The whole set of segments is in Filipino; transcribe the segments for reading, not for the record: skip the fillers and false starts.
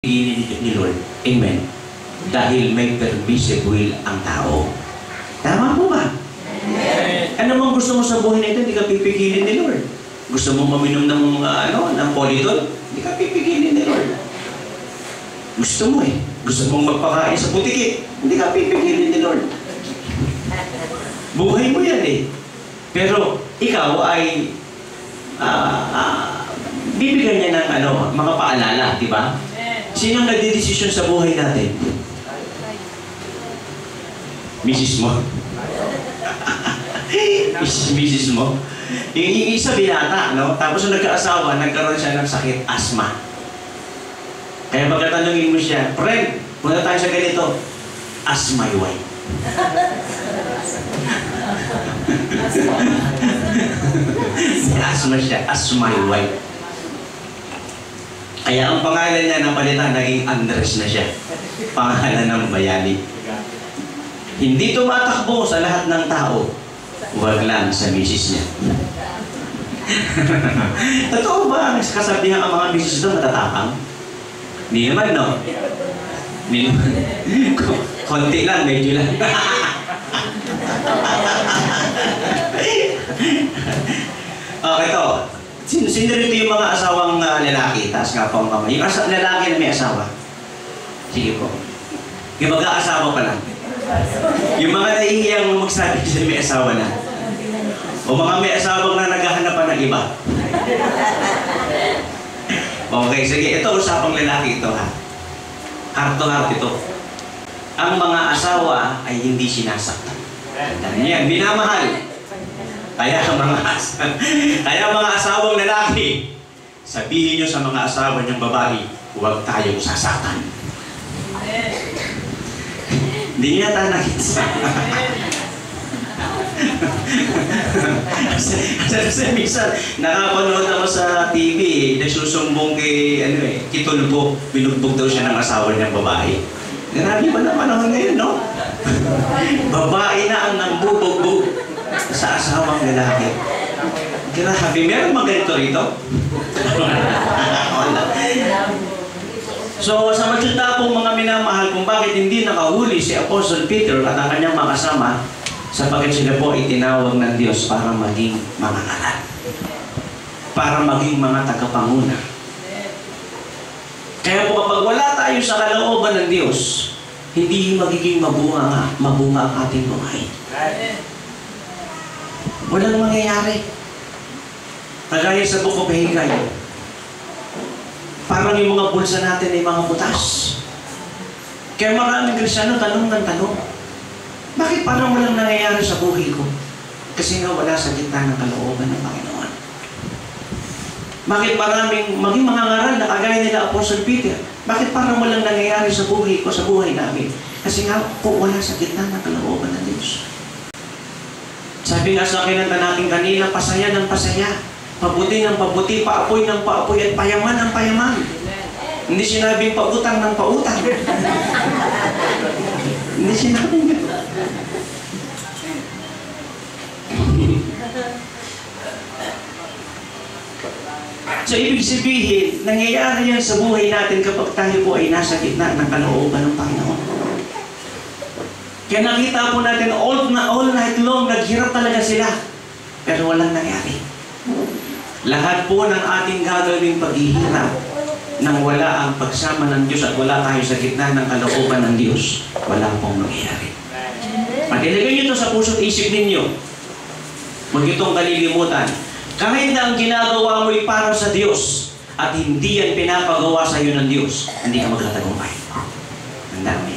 ni Lord. Amen. Dahil may permissive will ang tao. Tama po ba? Amen. Ano mang gusto mo sa buhay na ito, hindi ka pipigilin ni Lord. Gusto mo maminom ng, ng polydol, hindi ka pipigilin ni Lord. Gusto mo eh. Gusto mong magpakain sa butiki, hindi ka pipigilin ni Lord. Buhay mo yan eh. Pero ikaw ay bibigyan niya ng mga paalala, di ba? Sinong nagdidesisyon sa buhay natin? Mrs. mo. Mrs. mo. Yung isa binata, no? Tapos nung nagkaasawa, nagkaroon siya ng sakit, asthma. Kaya pagkatanungin mo siya, friend, punta tayo sa ganito, ask my wife. Asthma siya, ask my wife. Kaya ang pangalan niya napalitan, naging Andres na siya. Pangalan ng bayani. Hindi tumatakbo sa lahat ng tao. Huwag lang sa misis niya. Totoo ba ang kasabihan ang mga misis ito matatapang? Hindi naman, no? Hindi naman. Konti lang, medyo lang. Okay, ito. Sino rito yung mga asawang lalaki? Taas nga po ang kamay. Yung lalaki na may asawa. Sige po. Yung mag-aasawa pa lang. Yung mga nahihiyang magsabi sila may asawa na. O mga may asawang na naghahanap pa ng iba. Okay, sige. Ito usapang lalaki ito ha. Heart to heart ito. Ang mga asawa ay hindi sinasaktan. Yan, binamahal. Kaya mga asawang lalaki, sabihin nyo sa mga asawa niyong babae, huwag tayong sasaktan. Hindi niya nakita. Kasi minsan, nakapanood ako sa TV, nagsusumbong kay, Kitulbo, binugbog daw siya ng asawa niyang babae. Grabe pa na panahon ngayon, no? Babae na ang nambubugbog sa asawang lalaki. Grabe, meron mga ganito rito? So, sa magsalita pong mga minamahal kung bakit hindi nakahuli si Apostle Peter at ang kanyang mga kasama, sapagkat sila po itinawag ng Diyos para maging mga aral. Para maging mga tagapanguna. Kaya po kapag wala tayo sa kalooban ng Diyos, hindi magiging mabunga ang ating buhay. Walang mangyayari. Kagaya sa Book of Haggai, parang yung mga bulsa natin ay mga butas. Kaya maraming Kristiyano tanong ng tanong, bakit parang walang nangyayari sa buhay ko? Kasi nga wala sa gitna ng kalooban ng Panginoon. Bakit maraming maging mga ngaral na kagaya nila Apostle Peter, bakit parang walang nangyayari sa buhay ko, sa buhay namin? Kasi nga po wala sa gitna ng kalooban ng Diyos. Sabi nga sa kinanta natin kanina, pasaya ng pasaya, pabuti ng pabuti, paapoy ng paapoy, at payaman ng payaman. Hindi sinabing pautang ng pautang. Hindi sinabing gano'n. So, ibig sabihin, nangyayari yan sa buhay natin kapag tayo po ay nasa gitna ng kalooban ng Panginoon. Kaya nakita po natin all night long, naghirap talaga sila. Pero walang nangyari. Lahat po ng ating gagawing paghihirap nang wala ang pagsama ng Diyos at wala tayo sa gitna ng kalooban ng Diyos, wala pong nangyayari. Pag-ilagay nyo ito sa puso't isip ninyo, huwag itong kalilimutan. Kahit na ang ginagawa mo ay para sa Diyos at hindi yan pinapagawa sa iyo ng Diyos, hindi ka magtatagumpay. Tandaan mo yan.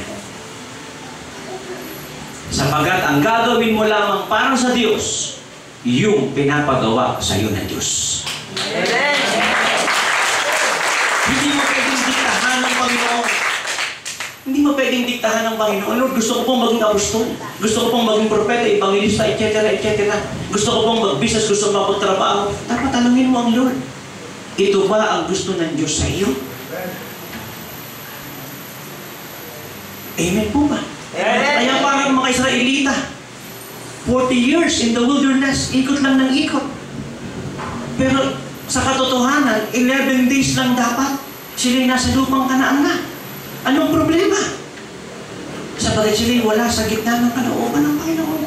Sapagat ang gagawin mo lamang para sa Diyos, yung pinapagawa sa iyo ng Diyos. Amen. Hindi mo pwedeng diktahan ng Panginoon. Hindi mo pwedeng diktahan ng Panginoon. Lord, gusto ko pong maging apostol. Gusto ko pong maging propeta, evangelista, etc. etc. Gusto ko pong mag-business, gusto ko magtrabaho. Dapat tanungin mo ang Lord. Ito ba ang gusto ng Diyos sa iyo? Amen po ba? Kaya parang mga Israelita, 40 years in the wilderness, ikot lang ng ikot. Pero sa katotohanan, 11 days lang dapat. Sila'y nasa lupang Kanaan na. Anong problema? Sapagat sila'y wala sa gitna ng kalooban ng Panginoon.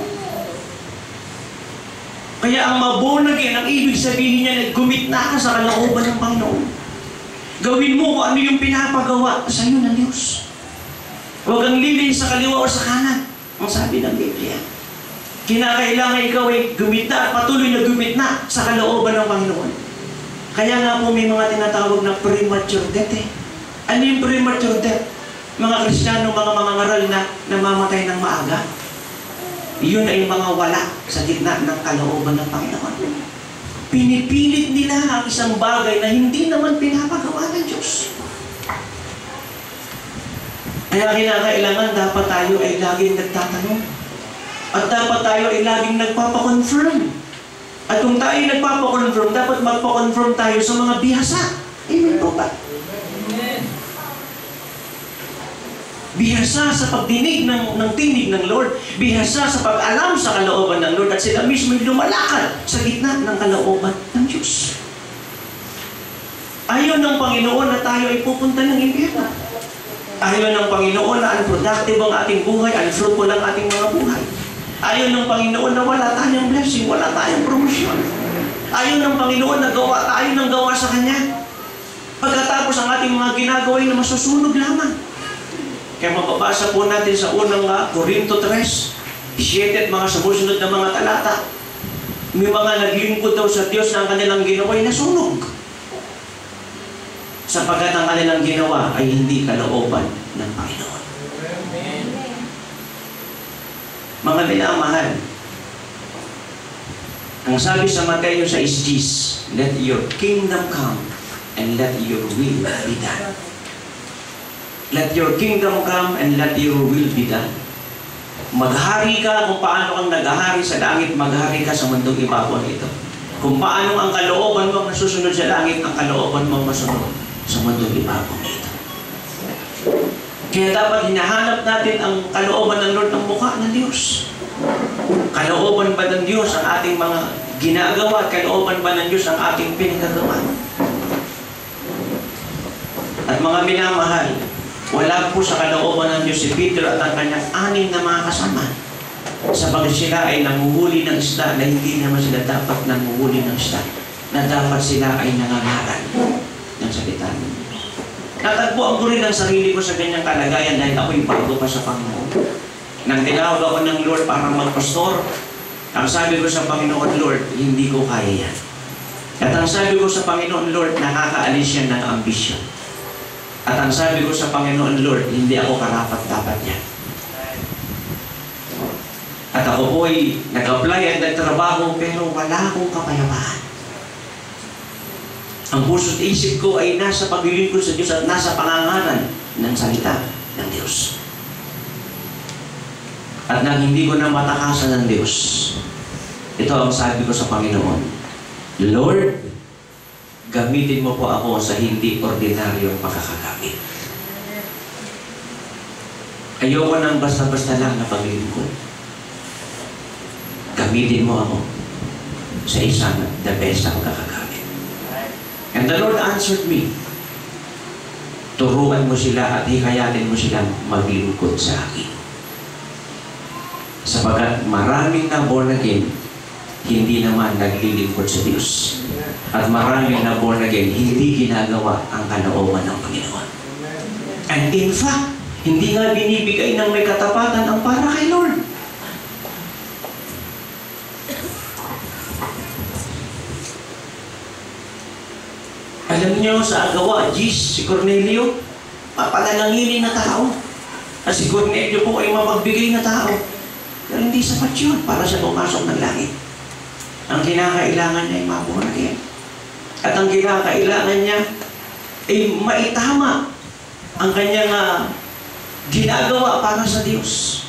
Kaya ang born again, ang ibig sabihin niya, gumitna ka sa kalooban ng Panginoon. Gawin mo kung ano yung pinapagawa sa iyo ng Diyos. Huwag kang lilin sa kaliwa o sa kanan. Ang sabi ng Biblia. Kinakailangan ikaw ay gumitna at patuloy na gumitna sa kalooban ng Panginoon. Kaya nga po may mga tinatawag na premature death eh. Ano yung premature death? Mga Kristiyano, mga mangangaral na namamatay ng maaga. Yun ay mga wala sa gitna ng kalooban ng Panginoon. Pinipilit nila ang isang bagay na hindi naman pinapagawa ng Diyos. Kaya kinakailangan dapat tayo ay laging nagtatanong. At dapat tayo ay laging nagpapakonfirm. At kung tayo nagpapakonfirm, dapat magpakonfirm tayo sa mga bihasa. Amen po ba? Bihasa sa pagdinig ng tinig ng Lord. Bihasa sa pag-alam sa kalooban ng Lord. At sila mismo lumalakad sa gitna ng kalooban ng Diyos. Ayaw ng Panginoon na tayo ay pupunta ng impyerno. Ayaw ng Panginoon na unproductive ang ating buhay, unfruitful ang ating mga buhay. Ayaw ng Panginoon na wala tayong blessing, wala tayong promotion. Ayaw ng Panginoon na gawa tayo ng gawa sa Kanya. Pagkatapos ang ating mga ginagawa ay na masusunog lamang. Kaya mababasa po natin sa unang Corinto 3, 7 at mga sumusunod na mga talata. May mga naglingkod daw sa Diyos na ang kanilang ginawa ay nasunog. Sapagkat ang kanilang ginawa ay hindi kalooban ng Panginoon. Mga minamahal, ang sabi sa Mateo 6:10, let your kingdom come and let your will be done. Let your kingdom come and let your will be done. Maghari ka kung paano kang naghahari sa langit, maghari ka sa mundong ibabaw ito. Kung paano ang kalooban mo nasusunod sa langit, ang kalooban mo masunod sa mundong ibabaw ito. Kaya dapat hinahanap natin ang kalooban ng Lord ng mukha ng Diyos. Kalooban ba ng Diyos ang ating mga ginagawa at kalooban ba ng Diyos ang ating pinagagawa? At mga minamahal, wala po sa kalooban ng Diyos si Peter at ang kanyang 6 na mga kasama. Sapagat sila ay nanguhuli ng isda na hindi naman sila dapat nanguhuli ng isda. Na dapat sila ay nangangaral ng salita ng Diyos. Natagpuan ko rin ang sarili ko sa ganyang kalagayan dahil ako'y bago pa sa Panginoon. Nang tinawag ako ng Lord para magpastor, ang sabi ko sa Panginoon, Lord, hindi ko kaya yan. At ang sabi ko sa Panginoon, Lord, nakakaalis yan ng ambisyon. At ang sabi ko sa Panginoon, Lord, hindi ako karapat-dapat yan. At ako po ay nag-apply at nagtrabaho pero wala akong kapayapaan. Ang puso't isip ko ay nasa paglilingkod sa Diyos at nasa pangangaral ng salita ng Diyos. At nang hindi ko na matakasan ng Diyos, ito ang sabi ko sa Panginoon, Lord, gamitin mo po ako sa hindi ordinaryong pagkakagamit. Ayoko nang basta-basta lang na paglilingkod. Gamitin mo ako sa isang the best na pagkakagamit. And the Lord answered me, turuan mo sila at hikayatin mo silang maglingkod sa akin. Sapagat maraming na born again, hindi naman naglilingkod sa Diyos. At maraming na born again, hindi ginagawa ang kalooban ng Panginoon. And in fact, hindi nga binibigay ng may katapatan ang para kay Lord. Alam niyo sa agawa, si Cornelio, papalalanginin na tao. At si Cornelio po ay mapagbigay na tao. Pero hindi sapat yun para siya pumasok ng langit. Ang kinakailangan niya ay mabuhay. At ang kinakailangan niya ay maitama ang kanyang ginagawa para sa Diyos.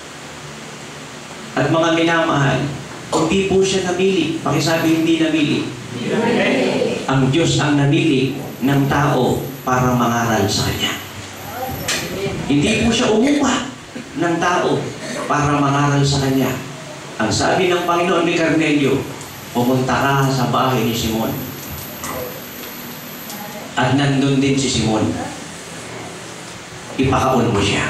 At mga minamahal, hindi po siya namili. Pakisabi, hindi namili. Ang Diyos ang namili ng tao para mangaral sa Kanya. Hindi po siya umupa ng tao para mangaral sa Kanya. Ang sabi ng Panginoon ni Cornelio, pumunta ka sa bahay ni Simon. At nandun din si Simon. Ipakaon mo siya.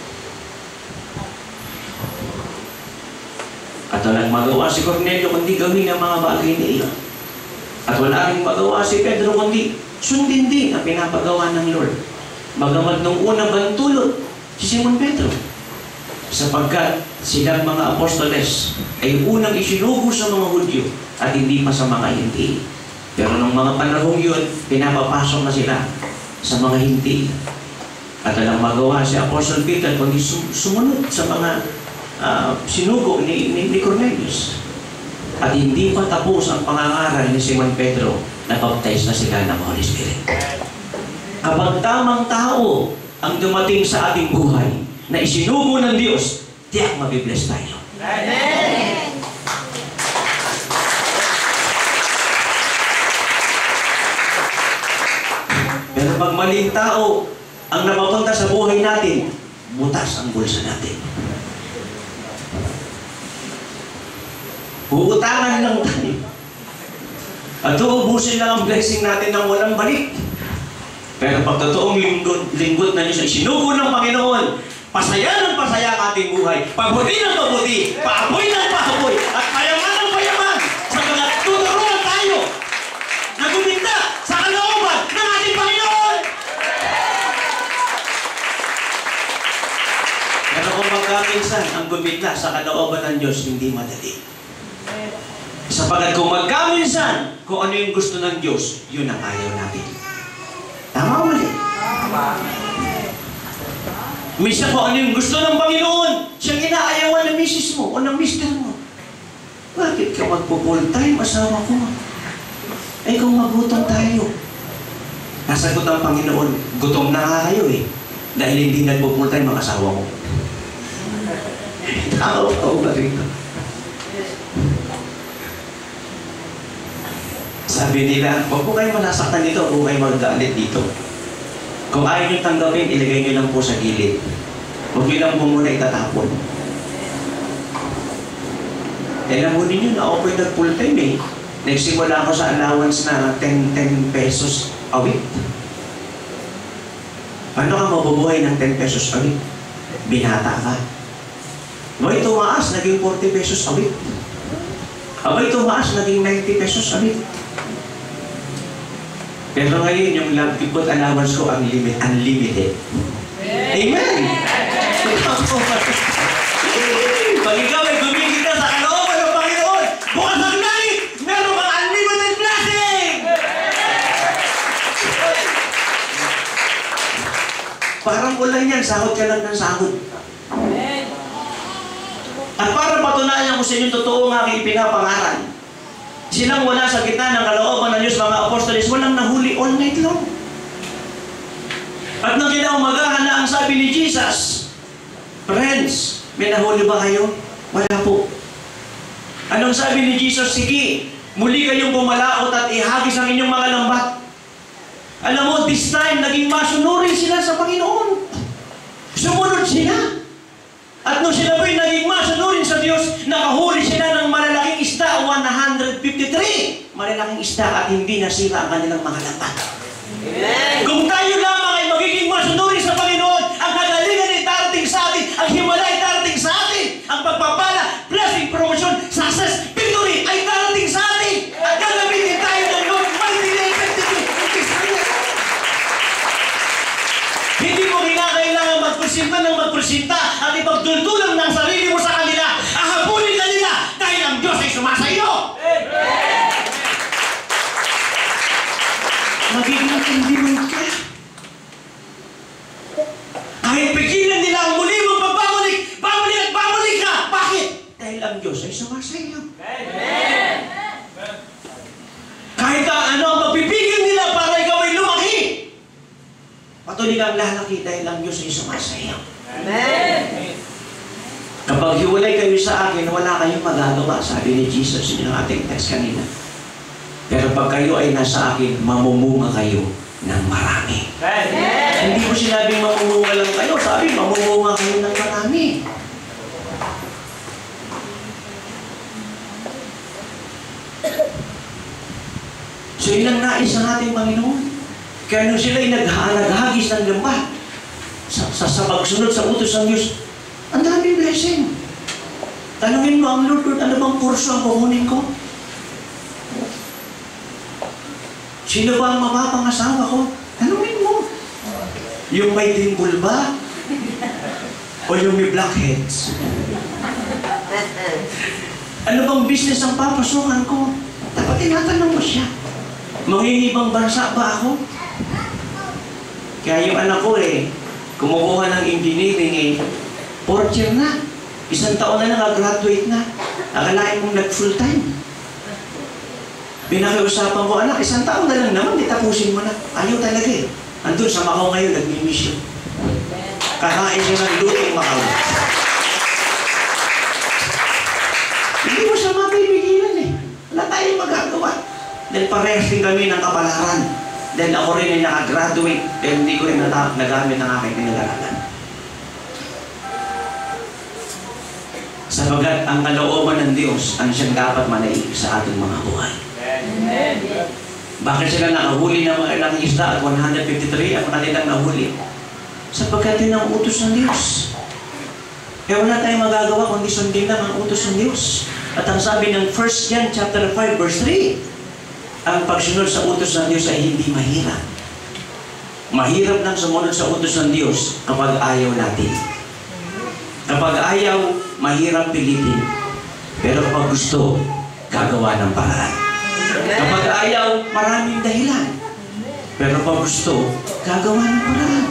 At walang magawa si Cornelio kundi gawin ang mga bagay na iyon. At wala rin magawa si Pedro kundi sundin din ang pinapagawa ng Lord. Bagamat nung unang bantulot si Simon Pedro. Sapagkat silang mga apostoles ay unang isinugo sa mga Hudyo at hindi pa sa mga hindi. Pero nung mga panahong yun, pinapapasok na sila sa mga hindi. At walang magawa si Apostle Peter kundi sumunod sa mga sinugo ni Cornelius. At hindi pa tapos ang pangangaral ni Simon Pedro na baptize na sila ng Holy Spirit. Kapag tamang tao ang dumating sa ating buhay na isinugo ng Diyos, tiyak mabibless tayo. Amen! Pero pag maling tao ang napapunta sa buhay natin, butas ang bulsa natin. Uutangan lang tayo. At uubusin lang ang blessing natin ng walang balik. Pero pag totoong lingkod na niyo sa isinugo ng Panginoon, pasaya ng pasaya ang ating buhay, pabuti ng pabuti, paapoy ng paapoy, at payaman ng payaman, sa mga tuturuan tayo na guminda sa kalooban ng ating Panginoon. Pero kung magkaminsan ang guminda sa kalooban ng Diyos, hindi madali. Sapagat kung magkaminsan, kung ano yung gusto ng Diyos, yun ang ayaw natin. Tama o mali? Tama. Minsan kung ano yung gusto ng Panginoon, siyang inaayawan ng misis mo o ng mister mo. Bakit ka magpo-full time, asawa ko? Ay kung magutom tayo. Nasagot ang Panginoon, gutom na nga kayo eh. Dahil hindi nagpo-full time ang asawa mo. Tao ba rito? Sabi nila, huwag po kayo manasaktan dito, huwag po kayo magagalit dito. Kung ayaw nyo tanggapin, ilagay nyo lang po sa gilid. Huwag nyo lang po muna itatapon. Alam mo ninyo na ako po'y nag-full time eh. Nagsimula ako sa allowance na 10 pesos a week. Paano ka mabubuhay ng 10 pesos a week? Binata ka. Abay tumaas, naging 40 pesos a week. Abay tumaas, naging 90 pesos a week. Pero ngayon, yung livelihood allowance ko, unlimited. Amen! Pag ikaw ay gumigit ka sa kalooban ng Panginoon, bukas ang langit, meron kang unlimited blessing! Parang ulan yan, sahod ka lang ng sahod. At para patunayan ko sa inyo totoo ang aking pinapangaral, silang wala sa gitna ng kalooban ng Diyos, mga apostoles, walang nahuli all night long. At nang kinaumagahan na ang sabi ni Jesus, friends, may nahuli ba kayo? Wala po. Anong sabi ni Jesus? Sige, muli kayong bumalaot at ihagis ang inyong mga lambat. Alam mo, this time, naging masunurin sila sa Panginoon. Sumunod sila. At nung sila po'y naging masunurin sa Diyos, nakahuli sila ng malalaking isda, 153 malalaking isda at hindi nasira ang kanilang mga lambat. Kung tayo lamang ay magiging masunurin sa Panginoon, ang kagalingan ay darating sa atin, ang himala ay darating sa atin, ang pagpapala, blessing, promotion, success, victory ay darating sa atin. At gagamitin tayo ng Lord mighty and effectively. Hindi mo kinakailangan magpresinta ng magpresinta at ipagduldulang ng sarili mo sa kanila. Ahabulin ka nila dahil ang Diyos ay sumasa iyo. Magiging indiman ka. Kahit pigilan nila ang muli mong pagbabalik, babalik at babalik ka. Bakit? Dahil ang Diyos ay sumasa iyo. Kahit ano ang pagpipigil nila para ikaw ay lumaki, patuloy kang lalaki dahil ang Diyos ay sumasa iyo. Amen. Kapag hiwalay kayo sa akin, wala kayong magagawa, sabi ni Jesus yung ating text kanina. Pero pag kayo ay nasa akin, mamumunga kayo ng marami. Amen. Hindi ko sinabing mamumunga lang kayo, sabi mamumunga kayo ng marami. So yun ang nais ng ating Panginoon. Kaya nung sila'y naghagis ng lamba sa pagsunod sa utos ng Diyos, ang daming blessing. Tanungin mo ang Lord, Lord, ano bang kurso ang kukunin ko? Sino ba ang mapapangasawa ko? Tanungin mo. Yung may dimple ba? O yung may blackheads? Ano bang business ang papasukan ko? Dapat tinatanong mo siya. Mangingibang bansa ba ako? Kaya yung anak ko kumukuha ng engineering 4th year na. 1 taon na nag-graduate na. Akalain mong nag-full time. Pinakiusapan ko, anak, 1 taon na lang naman, di tapusin mo na. Ayaw talaga Andun sa Macau ngayon, nag-mission. Kakain siya ng lutong Macau. Hindi mo siya mapipigilan Wala tayong magagawa. Dahil parehas din kami ng kapalaran. Dahil ako rin ay nakagraduate. Dahil hindi ko rin nagamit ang aking pinag-aralan. Sabagat ang kalooban ng Diyos ang siyang dapat manaig sa ating mga buhay. Amen. Bakit sila nakahuli ng mga isda at 153 ang kanilang nahuli? Sapagkat yun ang utos ng Diyos. Kaya wala tayong magagawa kundi sundin lang ang utos ng Diyos. At ang sabi ng 1 John chapter 5 verse 3, ang pagsunod sa utos ng Diyos ay hindi mahirap. Mahirap lang sumunod sa utos ng Diyos kapag ayaw natin. Kapag ayaw, mahirap pilitin. Pero kapag gusto, gagawa ng paraan. Kapag ayaw, maraming dahilan. Pero kapag gusto, gagawa ng paraan.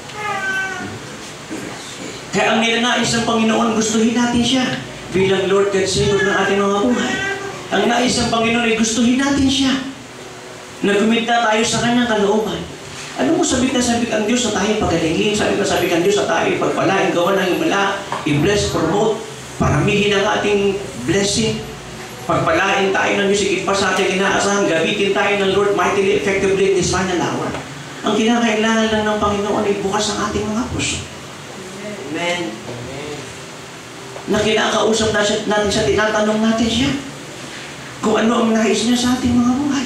Kaya ang nilanais ng Panginoon, gustuhin natin siya bilang Lord and Savior ng ating mga buhay. Ang nais ng Panginoon ay gustuhin natin siya. Nagkumita tayo sa kanyang kalooban. Ano mo sabik ang Diyos na tayo pagalingin? Sabik ang Diyos na tayo pagpalain, gawa ng himala, i-bless, promote, paramihin ang ating blessing. Pagpalain tayo ng Diyos, ikit pa sa ating inaasahan, gamitin tayo ng Lord mightily, effectively in this final hour. Ang kinakailangan lang ng Panginoon ay bukas ang ating mga puso. Amen. Na kinakausap natin siya, tinatanong natin siya kung ano ang nais niya sa ating mga buhay.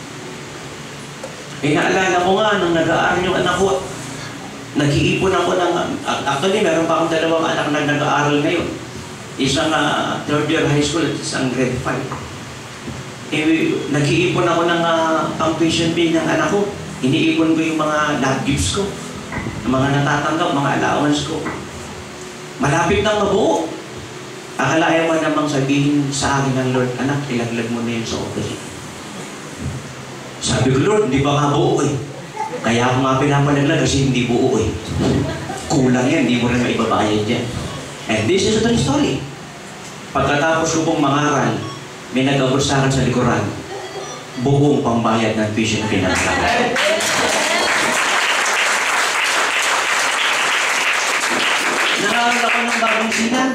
Naalala ko nga, nung nag-aaral yung anak ko, nag-iipon ako ng, actually, meron pa akong 2 anak na nag-aaral ngayon. Isang 3rd year high school at isang grade 5. Nag-iipon ako ng pang-tuition fee ng anak ko. Iniipon ko yung mga love gifts ko, yung mga natatanggap, mga allowance ko. Malapit nang mabuo. Akalain mo namang sabihin sa akin ng Lord, anak, ilaglag mo na yun sa offering. Sabi ko, Lord, hindi ba nga buo Kaya ako nga pinapalaglag kasi hindi buo Kulang yan, hindi mo rin maibabayad yan. And this is a true story. Pagkatapos ko pong mangaral, may nag-abot sa akin sa likuran, buong pambayad ng tuition na pinagkakas. Nangaral ako ng bagong sinan.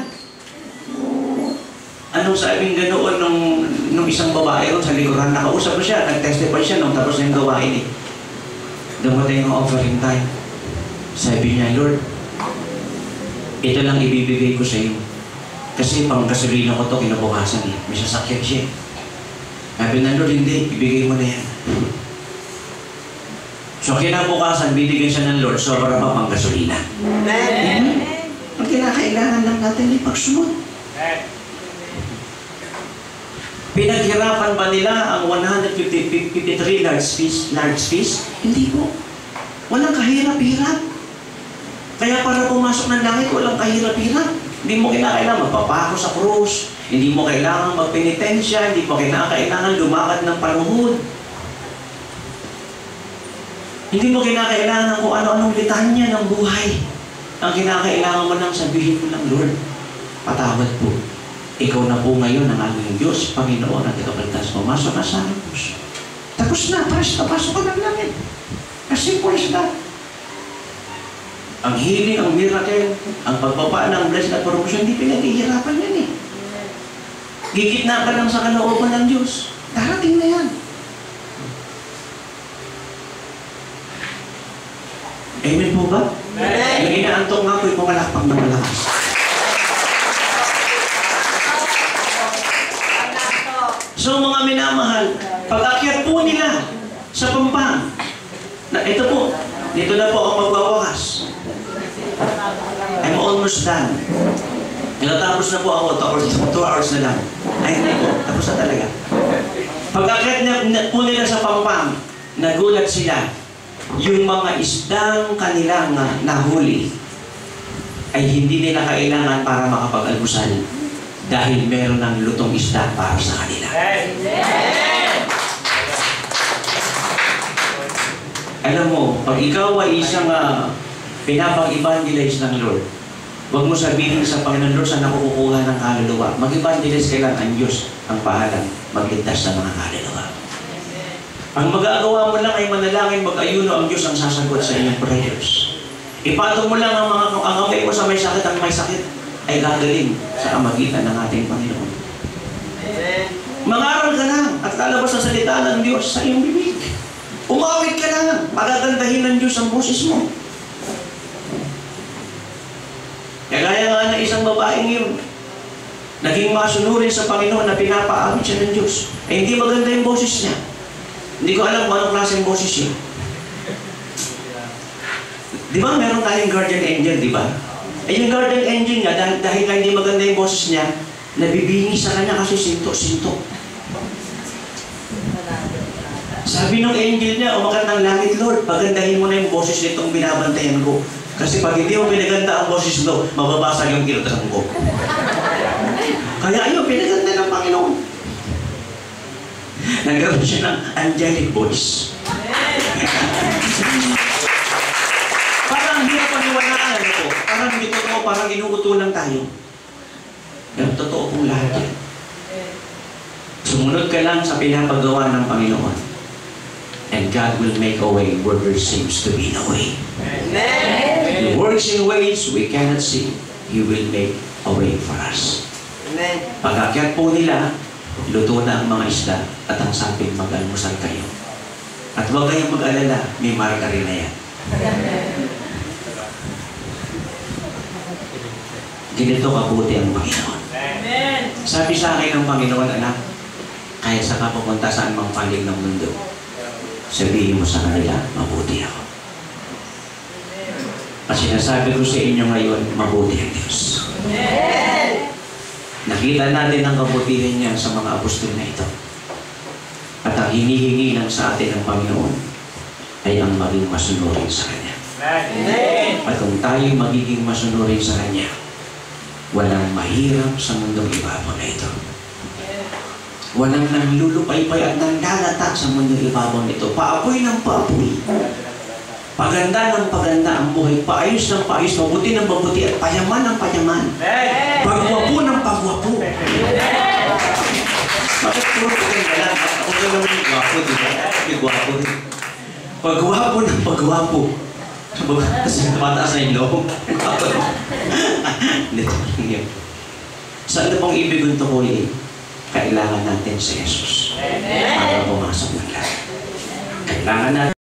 Anong sabing ganoon nung isang babae ron sa likuran, nakausap ko siya, nag-testify siya nung tapos na yung gawain Dumating ang offering time. Sabi niya, Lord, ito lang ibibigay ko sa iyo. Kasi pang gasolina ko to kinabukasan May sasakyan siya. Sabi na, Lord, hindi, ibigay mo na yan. So kinabukasan, binigyan siya ng Lord, sobra pa pang gasolina. Amen. Ang kinakailangan lang natin ay pagsunod. Pinaghirapan ba nila ang 153 large fish? Hindi po. Walang kahirap-hirap. Kaya para pumasok ng langit, walang kahirap-hirap. Hindi mo kailangan magpapako sa krus. Hindi mo kailangan magpenitensya. Hindi mo kailangan lumakad ng panuhod. Hindi mo kailangan kung ano-anong litanya ng buhay. Ang kinakailangan mo lang sabihin mo lang, Lord, patawad po. Ikaw na po ngayon ang aming Diyos, Panginoon at Ikapagtas. Pumasok na sa aming puso. Tapos na, pasok ka ng langit. Kasi po na. Ang healing, ang miracle, ang pagpapaan, ang blessing at promotion, hindi pinaghihirapan yan Gigitna ka lang sa kalooban ng Diyos. Darating na yan. Amen po ba? Amen. Yung inaantok nga po, pumalakpak ng malakas. So mga minamahal, pag-akyat po nila sa Pampang, Ito po, dito na po ako magwawakas. I'm almost done. Natapos na po ako, 2 hours na lang. Ay, hindi po, tapos na talaga. Pagkakit po nila sa pampang, nagulat sila. Yung mga isdang kanilang nahuli ay hindi nila kailangan para makapag-almusal dahil meron ng lutong isda para sa kanila. Alam mo, pag ikaw ay isang pinapag-evangelize ng Lord, huwag mo sabihin sa Panginoon, Lord, saan ako kukuha ng kaluluwa? Mag-evangelize kailan ang Diyos ang pahalang magligtas sa mga kaluluwa. Ang magagawa mo lang ay manalangin, mag-ayuno, ang Diyos ang sasagot sa iyong prayers. Ipatong mo lang ang kamay mo sa may sakit, ang may sakit ay gagaling sa amagitan ng ating Panginoon. Mangaral ka lang at lalabas ang salita ng Diyos sa iyong bibig. Umawit ka lang, magagandahin ng Diyos ang boses mo. Kagaya nga ng isang babaeng yun, naging masunurin sa Panginoon na pinapaawit siya ng Diyos. Eh hindi maganda yung boses niya. Hindi ko alam kung anong klaseng boses niya. Di ba meron tayong guardian angel, di ba? Eh yung guardian angel niya, dahil nga hindi maganda yung boses niya, nabibingi sa kanya kasi sinto-sinto. Sabi ng angel niya, umakat ng langit, Lord, pagandahin mo na yung boses nitong binabantayan ko. Kasi pag hindi mo pinaganda ang boses nito, mababasag yung kirtan ko. Kaya ayun, pinaganda ng Panginoon. Nagkaroon siya ng angelic voice. Parang hindi na paniwalaan ito. Parang hindi totoo, parang inuuto lang tayo. Pero totoo pong lahat yan. Sumunod ka lang sa pinapagawa ng Panginoon. And God will make a way where there seems to be no way. He works in ways we cannot see. He will make a way for us. Pag-akyat po nila, luto na ang mga isda at ang sabing mag-almusal kayo. At huwag kayong mag-alala, may marka rin na yan. Ganito kabuti ang Panginoon. Sabi sa akin ng Panginoon, anak, kahit sa kapupunta saan mang panig ng mundo, sabihin mo sa kanila, mabuti ako. At sinasabi ko sa inyo ngayon, mabuti ang Diyos. Nakita natin ang kabutihan niya sa mga apostol na ito. At ang hinihingi lang sa atin ng Panginoon ay ang maging masunurin sa Kanya. At kung tayo magiging masunurin sa Kanya, walang mahirap sa mundong ibabaw na ito. Walang nanlulupaypay at nanglalata sa mundong ibabaw nito. Paapoy ng paapoy. Paganda ng paganda ang buhay. Paayos ng paayos. Mabuti ng mabuti. At payaman ng payaman. Pagwapo ng pagwapo. Bakit puro paganda lang? Ako na naman yung gwapo, di ba? May gwapo rin. Pagwapo ng pagwapo. Mataas na yung loob. Saan na pong ibig ito ko kailangan natin si Jesus para pumasok ng lahat. Kailangan natin